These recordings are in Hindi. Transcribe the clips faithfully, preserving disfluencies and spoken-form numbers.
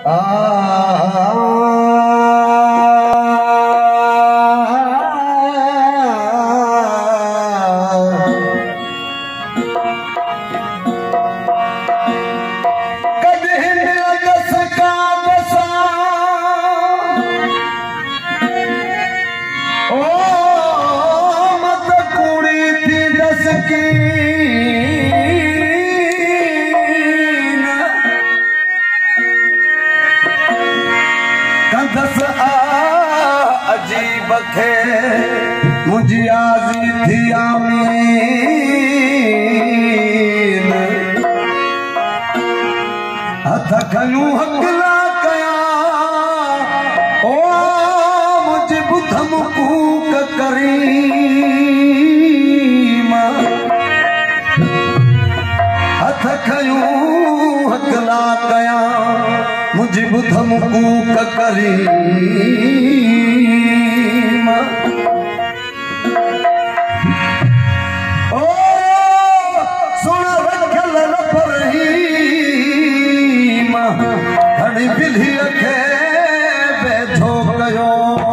अजीब खे मुझी आजी थी आमीन हथ खयूं हकला कया ओ मुझे बुध मुकूक करीम हथ खयूं हकला कया मुझे बुध मुकूक करीम ओ सुन रखल रब रहीम घड़ी बिल्ली खे बैठो कयो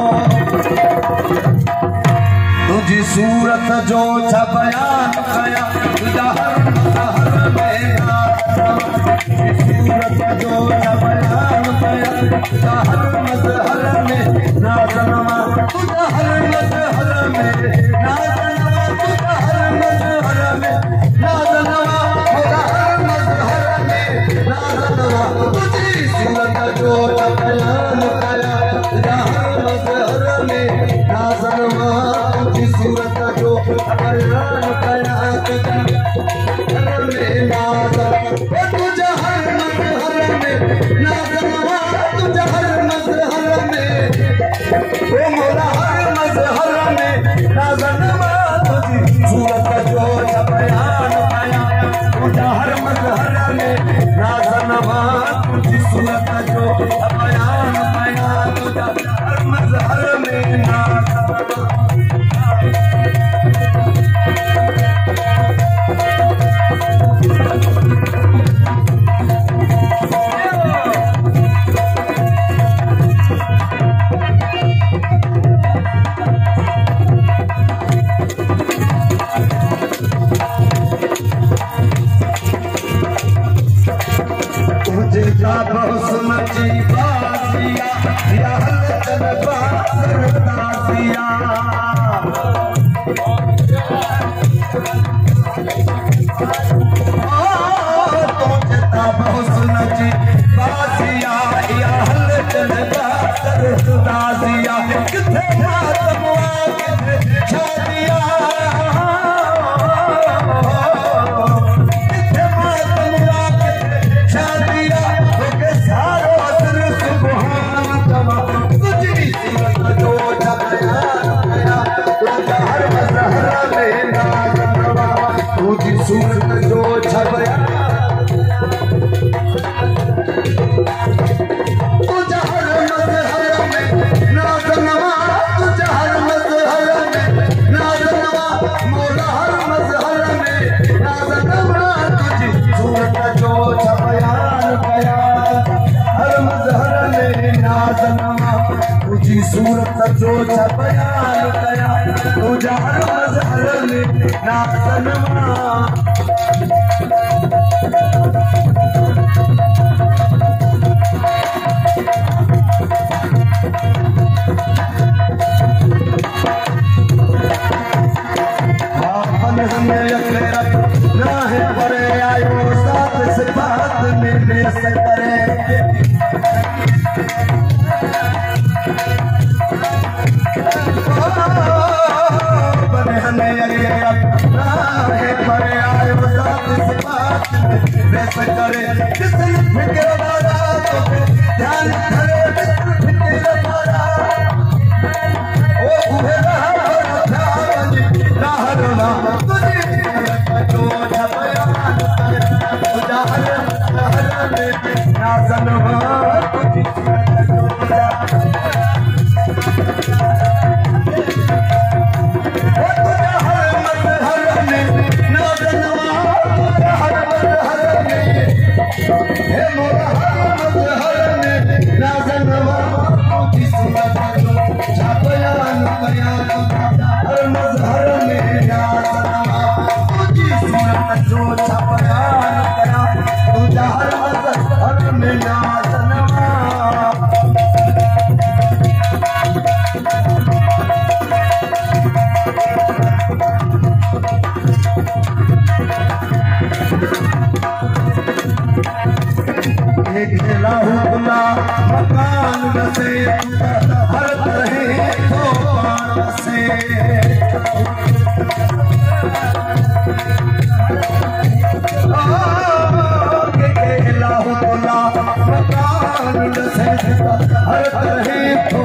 तुझी सूरत जो छा बयान कया तुझा हर हर में सूरत जो छा बयान कया तुझा हर मजहर में नाज़नमा तुझा हर मजहर में नाज़नमा तुझा हर मजहर में नाज़नमा तुझा हर मजहर में नाज़नमा तुझी सूरत जो छा बयान कया तुझा हर मजहर में नाज़नमा तुझी सूरत जो छा बयान कया तुझा हर में नाज़नमा तुझा हर मजहर में नाज़नमा तुझा हर मजहर में ओ मोला हर मजहर में नाज़नमा तुझी सूरत जो छा बयान कया तुझा हर मजहर में नाज़नमा तुझी सूरत जो छा बयान कया तुझा हर मजहर में नाज़नमा हुस्न जी बासिया या हसन बासर तासिया तुझे ताब हुस्न जी बासिया या हसन बासर तासिया किथे मातम किथे शादिया तुझी सूरत जो छा बयान तुझा हर मजहर में नाज़नमा तुझा हर मजहर में नाज़नमा मौला हर मजहर में नाज़नमा तुझी सूरत जो छा बयान कया हर मजहर में नाज़नमा तुझी सूरत जो छा बयान कया तुझा हर मजहर में नाज़नमा नाहे परे आयो साथ सिफात में बेस करे बने हमें नाहे परे आयो साथ सिफात में बेस करे जिसने फिक्र वाला तो ध्यान करे फिक्र वाला ओ उहे रहा ध्यान राहना तुझे जो छा बयान तुझा हर मजहर में नाज़नमा तुझी सूरत जो छा तुझा हर मजहर में नाज़नमा तुझा हर मजहर में हे मोला हर मजहर में के घेला हुला मकान बसे हर तरह तो बसे के घेला हुला मकान बसे हर तरह तो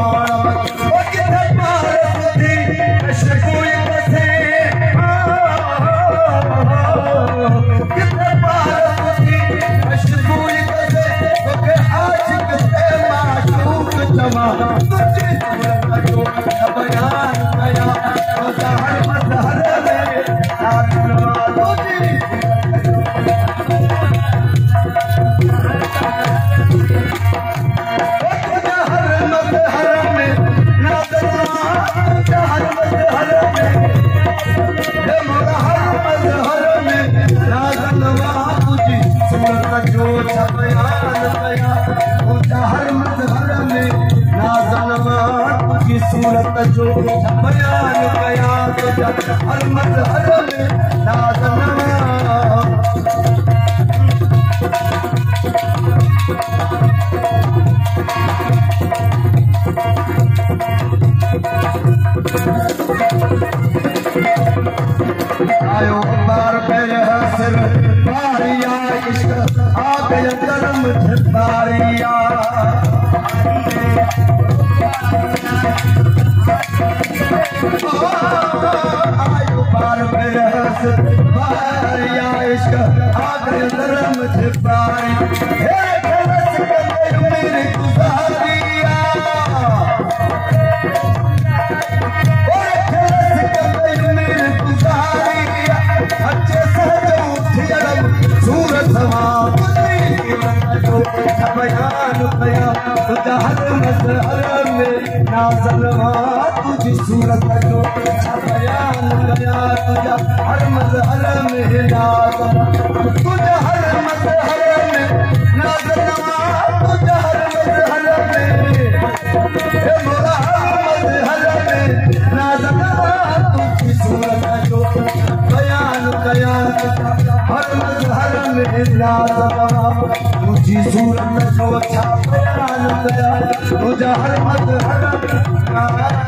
सूरत जो बयान कया तो हर मजहर में नाज़नमा आयो बार पे हसर बारिया इश्क आ गया कर्म बारिया आयो बार पे हसर बारिया इश्क आ गया कर्म बारी हे खलस के मेरी गुजारिया ओए खलस के मेरी गुजारिया अच्छे से जो उठियम सूरत हवा जो बयान कया तुझा हर मजहर में नाज़नमा तुझी सूरत जो बयान कया तुझा हर मजहर में नाज़नमा तुझा हर मजहर में नाज़नमा तुझा हर मजहर में हे मोला हर मजहर में नाज़नमा तुझी सूरत जो बयान कया हर मजहर में नाज़नमा तुझी सूरत जो बयान कया तुझा हर मजहर में